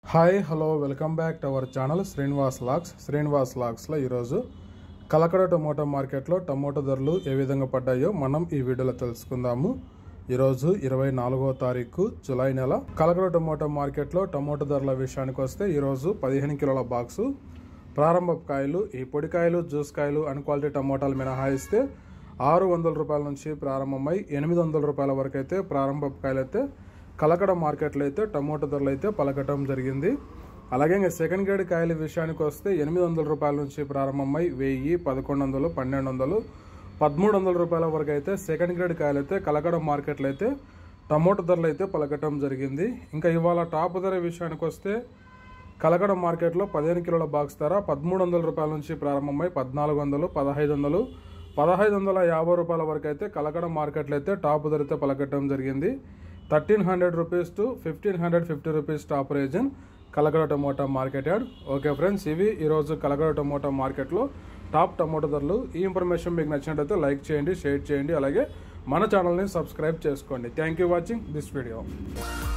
Hi hello welcome back to our channel Srinivas లాగ్స్లో ఈరోజు Kalakada tomato మార్కెట్లో టొమాటో ధరలు ఏ విధంగా పడ్డాయో మనం ఈ వీడియోలో తెలుసుకుందాము. ఈరోజు 24వ తారీఖు జూలై నెల కలకడ టొమాటో మార్కెట్లో టొమాటో ధరల విషయానికి వస్తే ఈరోజు 15 కిలోల బాక్సు ప్రారంభపు కాయలు, ఈ పొడికాయలు, జ్యూస్ కాయలు, అన్క్వాలిటీ టమోటాలు మినహాయిస్తే 600 రూపాయల నుంచి ప్రారంభమై 800 రూపాయల వరకు అయితే ప్రారంభపు కాయలు అయితే కలకడ మార్కెట్లో అయితే టమోటో ధరలు అయితే పలకటం జరిగింది. అలాగే ఇంకా సెకండ్ గ్రేడ్ కాయల విషయానికి వస్తే 800 రూపాయల నుంచి ప్రారంభమై 1000, 1100, 1200, 1300 రూపాయల వరకు అయితే సెకండ్ గ్రేడ్ కాయలు అయితే కలకడ మార్కెట్లో అయితే టమోటో ధరలు అయితే పలకటం జరిగింది. ఇంకా ఇవాళ టాప్ ధర విషయానికి వస్తే కలకడ మార్కెట్లో 15 కిలోల బాక్స్ ధర 1300 రూపాయల నుంచి ప్రారంభమై 1400, 1500, 1550 రూపాయల వరకు అయితే కలకడ మార్కెట్లో అయితే టాప్ ధర అయితే పలకటం జరిగింది. 1300 rupees to 1550 rupees top reason Kalakada tomato market yard. Okay friends, ఇవి ఈరోజు కలకడ టమోటా మార్కెట్లో టాప్ టమోటా ధరలు. ఈ ఇన్ఫర్మేషన్ మీకు నచ్చినట్లయితే లైక్ చేయండి, షేర్ చేయండి, అలాగే మన ఛానల్ని సబ్స్క్రైబ్ చేసుకోండి. Thank you watching this video.